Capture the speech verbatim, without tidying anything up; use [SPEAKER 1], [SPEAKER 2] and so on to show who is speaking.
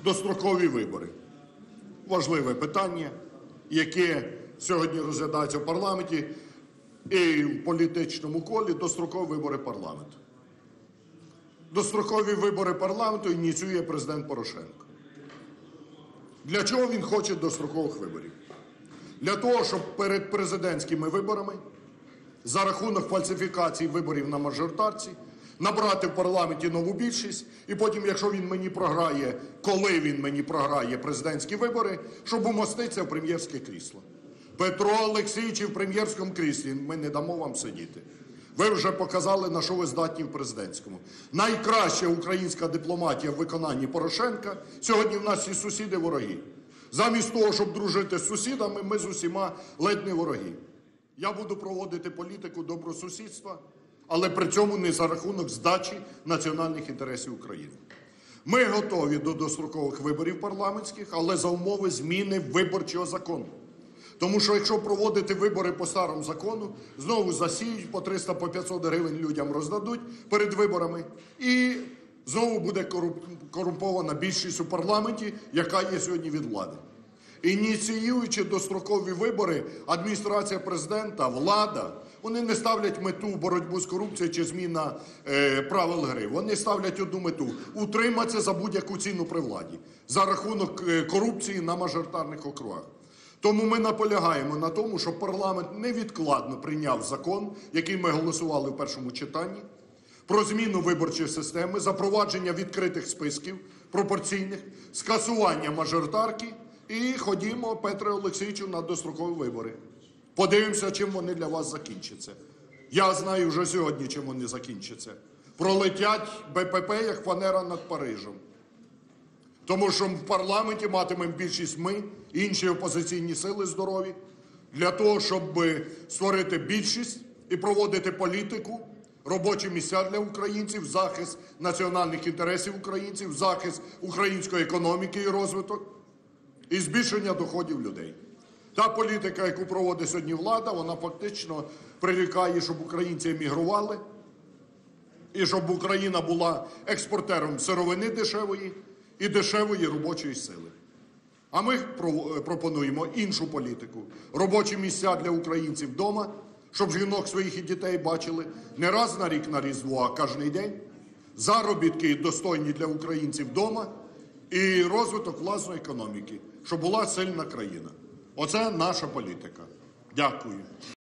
[SPEAKER 1] Дострокові вибори. Важливе питання, яке сьогодні розглядається в парламенті і в політичному колі. Дострокові вибори парламенту. Дострокові вибори парламенту ініціює президент Порошенко. Для чого він хоче дострокових виборів? Для того, щоб перед президентськими виборами за рахунок фальсифікації виборів на мажоритарці набрати в парламенті нову більшість і потім, якщо він мені програє, коли він мені програє президентські вибори, щоб умоститися в прем'єрське крісло. Петро Олексійович, в прем'єрському кріслі ми не дамо вам сидіти. Ви вже показали, на що ви здатні в президентському. Найкраща українська дипломатія в виконанні Порошенка сьогодні в нас всі сусіди вороги. Замість того, щоб дружити з сусідами, ми з усіма ледь не вороги. Я буду проводити політику добросусідства, але при цьому не за рахунок здачі національних інтересів України. Ми готові до дострокових виборів парламентських, але за умови зміни виборчого закону. Тому що якщо проводити вибори по старому закону, знову засіють, по триста, по п'ятсот гривень людям роздадуть перед виборами, і знову буде корумпована більшість у парламенті, яка є сьогодні від влади. Ініціюючи дострокові вибори, адміністрація президента, влада, вони не ставлять мету боротьбу з корупцією чи зміна е, правил гри. Вони ставлять одну мету – утриматися за будь-яку ціну при владі, за рахунок е, корупції на мажоритарних округах. Тому ми наполягаємо на тому, щоб парламент невідкладно прийняв закон, який ми голосували в першому читанні, про зміну виборчої системи, запровадження відкритих списків пропорційних, скасування мажоритарки і ходімо, Петре Олексійовичу, на дострокові вибори. Подивимося, чим вони для вас закінчаться. Я знаю вже сьогодні, чим вони закінчаться. Пролетять БПП, як фанера над Парижем. Тому що в парламенті матимемо більшість ми, інші опозиційні сили здорові, для того, щоб створити більшість і проводити політику, робочі місця для українців, захист національних інтересів українців, захист української економіки і розвиток, і збільшення доходів людей. Та політика, яку проводить сьогодні влада, вона фактично прирікає, щоб українці емігрували, і щоб Україна була експортером сировини дешевої і дешевої робочої сили. А ми пропонуємо іншу політику. Робочі місця для українців вдома, щоб жінок своїх і дітей бачили не раз на рік на Різдво, а кожен день. Заробітки достойні для українців вдома і розвиток власної економіки, щоб була сильна країна. Оце наша політика. Дякую.